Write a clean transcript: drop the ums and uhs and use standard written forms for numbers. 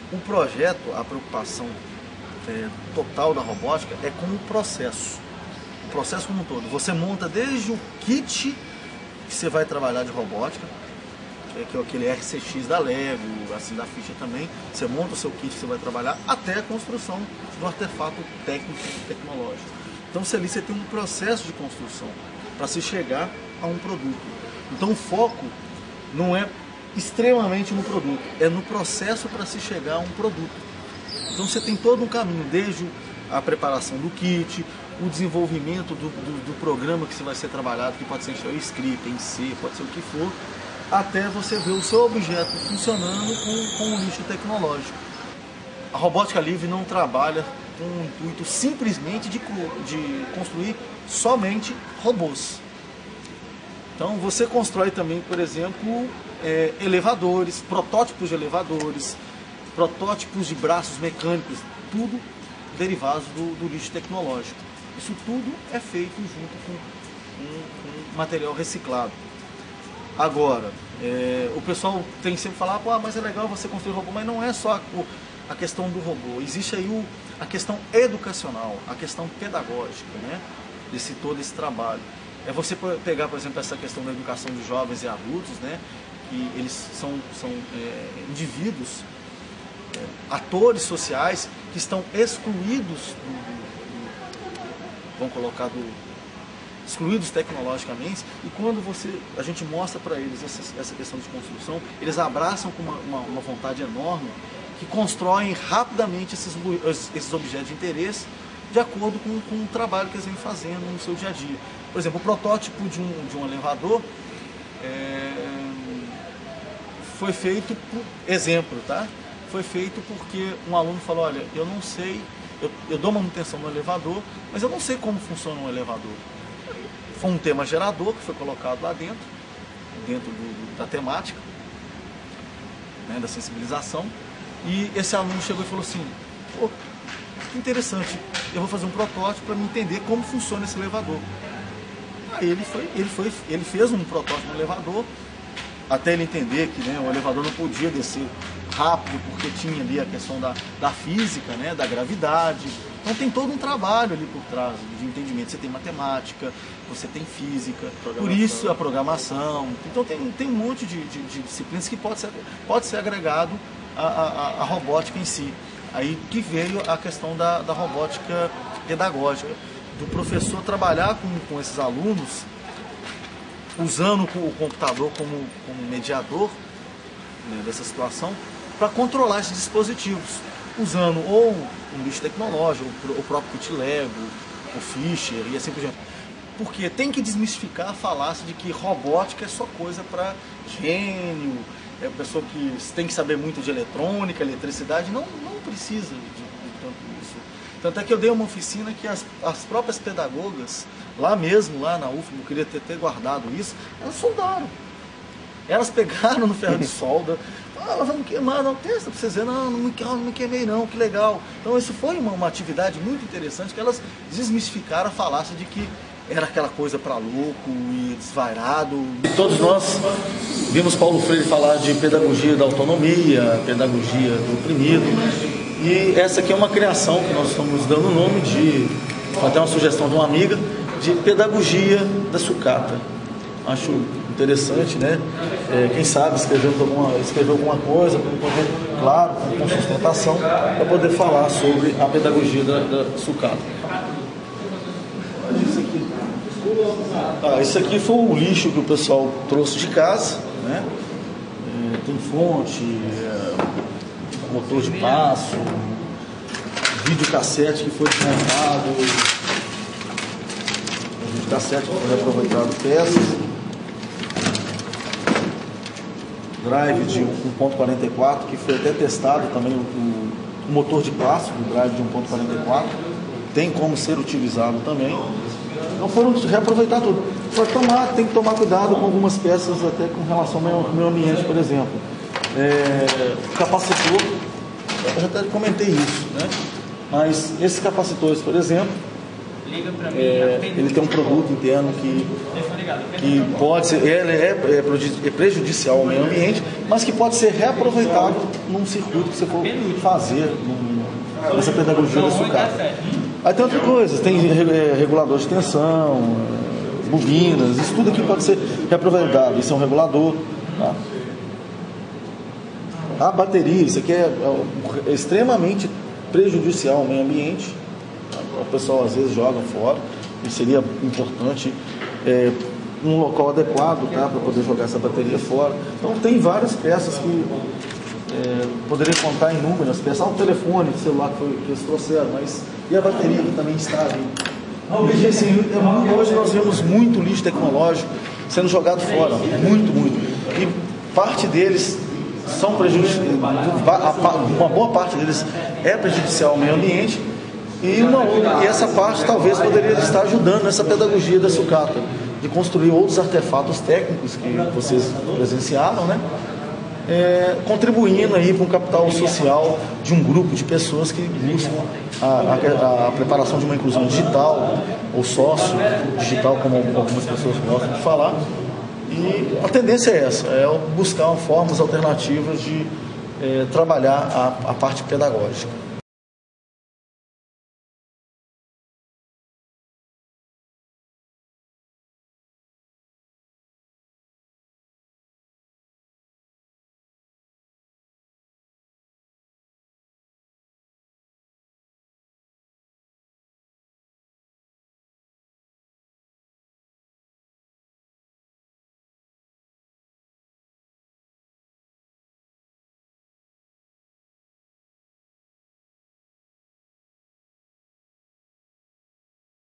O projeto, a preocupação total da robótica é com o processo como um todo. Você monta desde o kit que você vai trabalhar de robótica, que é aquele RCX da Lego, assim da ficha também. Você monta o seu kit que você vai trabalhar até a construção do artefato técnico e tecnológico. Então ali você tem um processo de construção para se chegar a um produto. Então o foco não é extremamente no produto, é no processo para se chegar a um produto. Então você tem todo um caminho, desde a preparação do kit, o desenvolvimento do programa que vai ser trabalhado, que pode ser em script, em C, pode ser o que for, até você ver o seu objeto funcionando com um lixo tecnológico. A robótica livre não trabalha com o intuito simplesmente de construir somente robôs. Então você constrói também, por exemplo, elevadores, protótipos de elevadores, protótipos de braços mecânicos, tudo derivados do lixo tecnológico. Isso tudo é feito junto com material reciclado. Agora, o pessoal tem que sempre falar, mas é legal você construir robô, mas não é só a questão do robô, existe aí a questão educacional, a questão pedagógica, né, todo esse trabalho. É você pegar, por exemplo, essa questão da educação de jovens e adultos, né, que eles são indivíduos, atores sociais que estão excluídos vamos colocar excluídos tecnologicamente, e quando a gente mostra para eles essa questão de construção, eles abraçam com uma vontade enorme, que constroem rapidamente esses objetos de interesse de acordo com o trabalho que eles vêm fazendo no seu dia a dia. Por exemplo, o protótipo de um elevador foi feito por exemplo, tá? Foi feito porque um aluno falou, olha, eu não sei, eu dou manutenção no elevador, mas eu não sei como funciona um elevador. Foi um tema gerador que foi colocado lá dentro da temática, né, da sensibilização, e esse aluno chegou e falou assim, pô, que interessante, eu vou fazer um protótipo para me entender como funciona esse elevador. Aí ele fez um protótipo no elevador, até ele entender que, né, o elevador não podia descer rápido, porque tinha ali a questão da física, né, da gravidade. Então tem todo um trabalho ali por trás de entendimento. Você tem matemática, você tem física, por isso a programação. Então tem um monte de disciplinas que pode ser agregado à robótica em si. Aí que veio a questão da robótica pedagógica, do professor trabalhar com esses alunos, usando o computador como mediador, né, dessa situação, para controlar esses dispositivos, usando ou um lixo tecnológico, o próprio kit Lego, o Fischer e assim por diante. Porque tem que desmistificar a falácia de que robótica é só coisa para gênio, é pessoa que tem que saber muito de eletrônica, eletricidade. Não precisa de tanto isso. Tanto é que eu dei uma oficina que as próprias pedagogas, lá na UFM, eu queria ter guardado isso, elas soldaram. Elas pegaram no ferro de solda, vamos queimar, não, testa pra vocês verem, não me queimei não, que legal. Então isso foi uma atividade muito interessante, que elas desmistificaram a falácia de que era aquela coisa para louco e desvairado. Todos nós vimos Paulo Freire falar de pedagogia da autonomia, pedagogia do oprimido, e essa aqui é uma criação que nós estamos dando o nome de, até uma sugestão de uma amiga, de pedagogia da sucata. Acho interessante, né? Quem sabe escrever alguma coisa, para poder, claro, com sustentação, para poder falar sobre a pedagogia da sucata. Isso aqui foi o lixo que o pessoal trouxe de casa, né? Tem fonte, motor de passo, videocassete que foi desmontado, videocassete que foi aproveitado peças, drive de 1.44 que foi até testado também, o motor de plástico, o drive de 1.44 tem como ser utilizado também. Então foram reaproveitar tudo. Só tem que tomar cuidado com algumas peças, até com relação ao meio ambiente, por exemplo. Capacitor, eu já até comentei isso, né? Mas esses capacitores, por exemplo, ele tem um produto interno que pode ser, ele é prejudicial ao meio ambiente, mas que pode ser reaproveitado num circuito que você for fazer nessa pedagogia da sucata. Aí tem outra coisa, tem regulador de tensão, bobinas, isso tudo aqui pode ser reaproveitado. Isso é um regulador, tá? A bateria, isso aqui é extremamente prejudicial ao meio ambiente. O pessoal às vezes joga fora, e seria importante um local adequado, tá, para poder jogar essa bateria fora. Então tem várias peças que poderia contar inúmeras peças. O telefone, o celular que eles trouxeram, mas e a bateria que também está ali. E, assim, hoje nós vemos muito lixo tecnológico sendo jogado fora, muito. E parte deles são prejudiciais, uma boa parte deles é prejudicial ao meio ambiente, e essa parte talvez poderia estar ajudando nessa pedagogia da sucata, de construir outros artefatos técnicos que vocês presenciaram, né? Contribuindo aí para um capital social de um grupo de pessoas que buscam a preparação de uma inclusão digital ou sócio-digital, como algumas pessoas gostam de falar. E a tendência é essa, buscar formas alternativas de trabalhar a parte pedagógica.